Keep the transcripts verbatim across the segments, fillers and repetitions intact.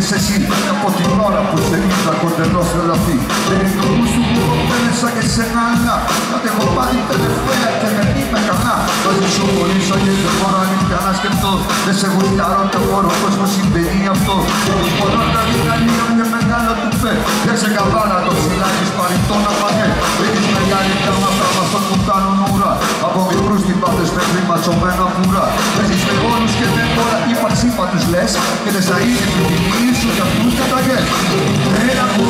είδες εσύ από την ώρα που σε είδα κοντενός ρελαφή. Δεν είναι το γούστο που κοπέλεσα και σε ένα κάτι έχω πάθει τελευταία και δεν είμαι καλά. Μαζί σου χωρίσα και δεν μπορώ αλήθεια να σκεφτώ. Δεν σε γουστάρω και μπορώ πως μου συμβαίνει αυτό. Δεν μπορώ να διδανείω και μεγάλο του πέ. Δεν σε καβάλα το ψηλάκι σπαριτό να παγέ. Έχεις μεγάλη κάμα πράγμα στο κουτάνο ουρά. Από μικρούς τυπάδες μέχρι ματσωμένα πουρά. Παίζεις με γόνους και δεν τώρα ύπαρξη είπα τους λες. Και δεν θα είναι την τιμή σου για αυτούς καταγές. Έλα μου.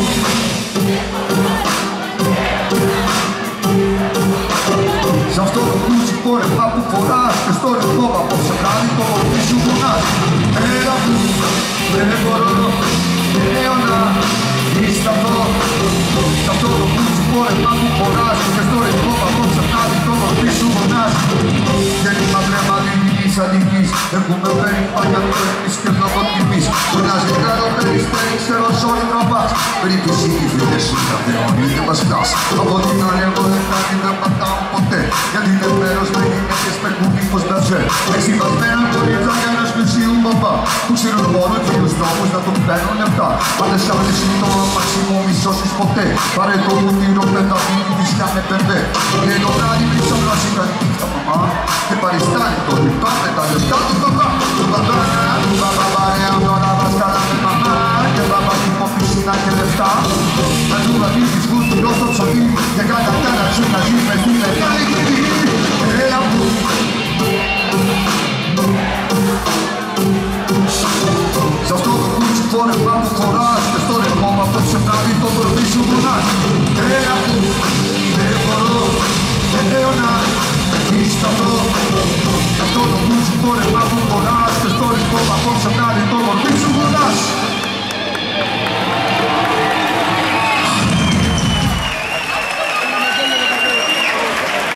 Σ' αυτό το πλούτσι πόρευμα που φοράς και στο ρεκό απόψε βράδυ το μορφί σου φωνάς. Έλα μου, δεν μπορώ, λέω να σταθώ. Σ' αυτό το πλούτσι πόρευμα που φοράς και στο ρεκό απόψε βράδυ το μορφί σου φωνάς. Δεν είμαι βλέμμα δινικής αντικής, έχουμε περίπαγια το εμείς και λόγω τιμής. Που να ζητάω περιστέρι, ξέρω σ' όλη τροπάς. Περίπου εσύ οι φίλες σου θα δεώνει και μας φτάς. Από την άλλη εγώ δεν κάνει δεν πατάω ποτέ. Γιατί είναι μέρος με γυναίκες με κουνίκος μπερζέ. Εσύ βασμένα κορίτσα για ένας πλησίου μπαμπά. Που ξέρουν μόνο και τους νόμους να τον παίρνουν λεπτά. Άλλες άλλες είναι το αμάξι μου μη σώσεις ποτέ. Πάρε το μουτήρο πέτα μήνυ βυσκιά με πεντέ. Και το βράδυ μη ξαπλάσει τα νύχτα μαμά. Και παριστάνει το λεπτά με τα λεφτά του μπαμπά. Του μπαμπά, του μπαμπά παρέα τώρα βασκάλα με μαμά. Και μπαμπά τύπο πισίνα και λεφτά. Να του βαδίσεις γούστου στο ψωλί. Και κάνα κάνα σου να ζει με τη μεγάλη κρυβή. Έλα μου. Σ' αυτό το κούτσι φόρευμα που φοράς. Και στο ρεκό απόψε βράδυ το κορμί σου βουνάς.